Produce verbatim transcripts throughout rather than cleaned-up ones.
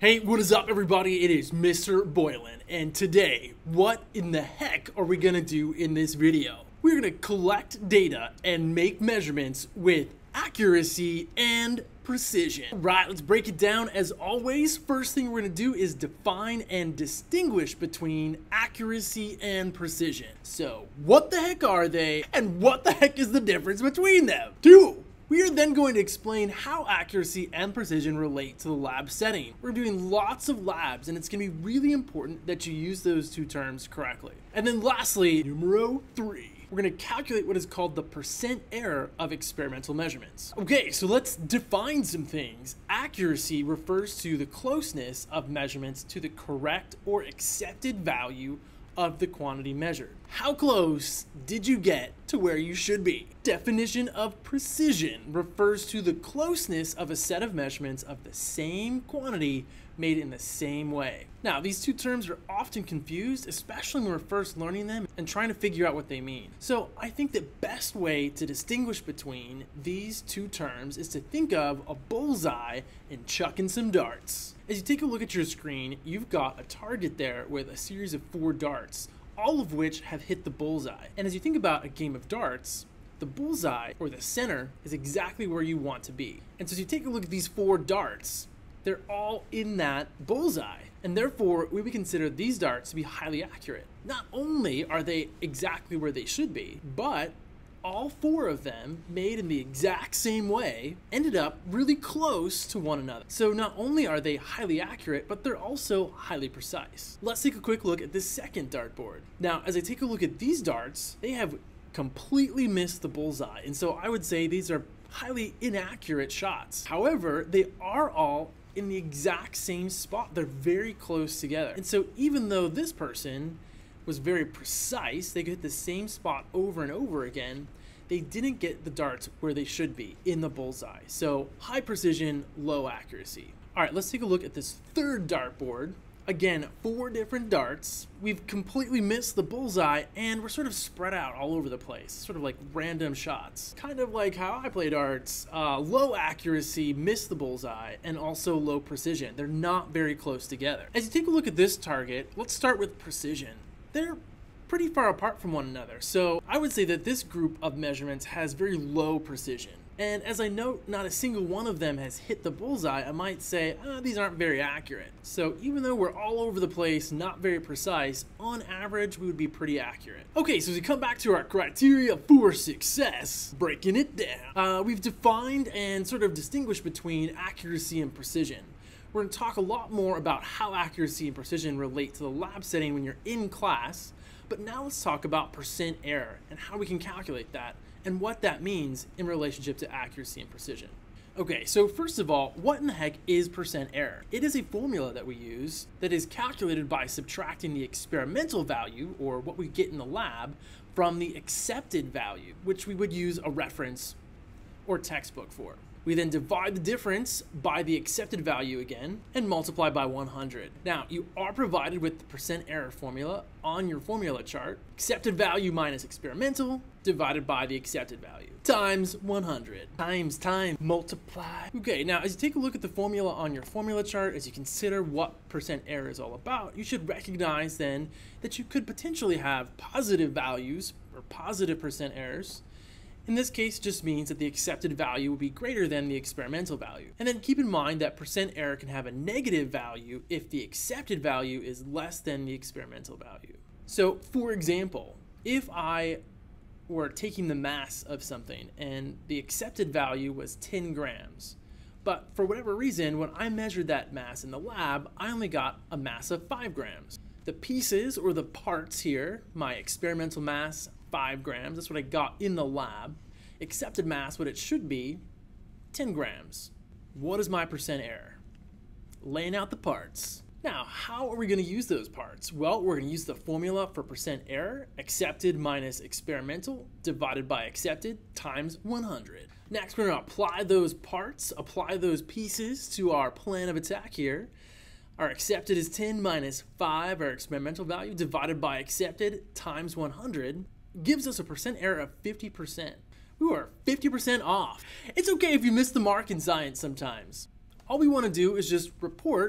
Hey, what is up everybody? It is Mister Boylan, and today, what in the heck are we gonna do in this video? We're gonna collect data and make measurements with accuracy and precision. Right, let's break it down. As always, first thing we're gonna do is define and distinguish between accuracy and precision. So, what the heck are they, and what the heck is the difference between them? Two. We are then going to explain how accuracy and precision relate to the lab setting. We're doing lots of labs, and it's going to be really important that you use those two terms correctly. And then lastly, numero three, we're going to calculate what is called the percent error of experimental measurements. Okay, so let's define some things. Accuracy refers to the closeness of measurements to the correct or accepted value of the quantity measured. How close did you get to where you should be? Definition of precision refers to the closeness of a set of measurements of the same quantity made in the same way. Now, these two terms are often confused, especially when we're first learning them and trying to figure out what they mean. So I think the best way to distinguish between these two terms is to think of a bullseye and chucking some darts. As you take a look at your screen, you've got a target there with a series of four darts, all of which have hit the bullseye. And as you think about a game of darts, the bullseye, or the center, is exactly where you want to be. And so as you take a look at these four darts, they're all in that bullseye. And therefore, we would consider these darts to be highly accurate. Not only are they exactly where they should be, but all four of them, made in the exact same way, ended up really close to one another. So not only are they highly accurate, but they're also highly precise. Let's take a quick look at this second dartboard. Now, as I take a look at these darts, they have completely missed the bullseye. And so I would say these are highly inaccurate shots. However, they are all in the exact same spot. They're very close together. And so even though this person was very precise, they could hit the same spot over and over again, they didn't get the darts where they should be, in the bullseye. So high precision, low accuracy. All right, let's take a look at this third dartboard. Again, four different darts. We've completely missed the bullseye, and we're sort of spread out all over the place, sort of like random shots. Kind of like how I play darts. Uh, low accuracy, miss the bullseye, and also low precision. They're not very close together. As you take a look at this target, let's start with precision. They're pretty far apart from one another, so I would say that this group of measurements has very low precision. And as I note, not a single one of them has hit the bullseye, I might say, oh, these aren't very accurate. So even though we're all over the place, not very precise, on average, we would be pretty accurate. Okay, so as we come back to our criteria for success, breaking it down, uh, we've defined and sort of distinguished between accuracy and precision. We're going to talk a lot more about how accuracy and precision relate to the lab setting when you're in class, but now let's talk about percent error and how we can calculate that and what that means in relationship to accuracy and precision. Okay, so first of all, what in the heck is percent error? It is a formula that we use that is calculated by subtracting the experimental value, or what we get in the lab, from the accepted value, which we would use a reference or textbook for. We then divide the difference by the accepted value again and multiply by one hundred. Now, you are provided with the percent error formula on your formula chart. Accepted value minus experimental divided by the accepted value times one hundred. Times, time, multiply. Okay, now as you take a look at the formula on your formula chart, as you consider what percent error is all about, you should recognize then that you could potentially have positive values or positive percent errors. In this case, it just means that the accepted value will be greater than the experimental value. And then keep in mind that percent error can have a negative value if the accepted value is less than the experimental value. So, for example, if I were taking the mass of something and the accepted value was ten grams, but for whatever reason, when I measured that mass in the lab, I only got a mass of five grams. The pieces, or the parts here, my experimental mass, five grams, that's what I got in the lab. Accepted mass, what it should be, ten grams. What is my percent error? Laying out the parts. Now, how are we going to use those parts? Well, we're going to use the formula for percent error, accepted minus experimental, divided by accepted, times one hundred. Next, we're going to apply those parts, apply those pieces to our plan of attack here. Our accepted is ten minus five, our experimental value, divided by accepted times one hundred. Gives us a percent error of fifty percent. We are fifty percent off. It's okay if you miss the mark in science sometimes. All we want to do is just report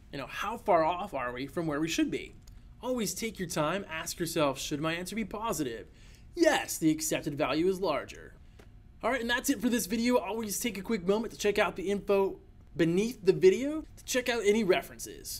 You know, how far off are we from where we should be? Always take your time, ask yourself, should my answer be positive? Yes, the accepted value is larger. Alright, and that's it for this video. Always take a quick moment to check out the info beneath the video to check out any references.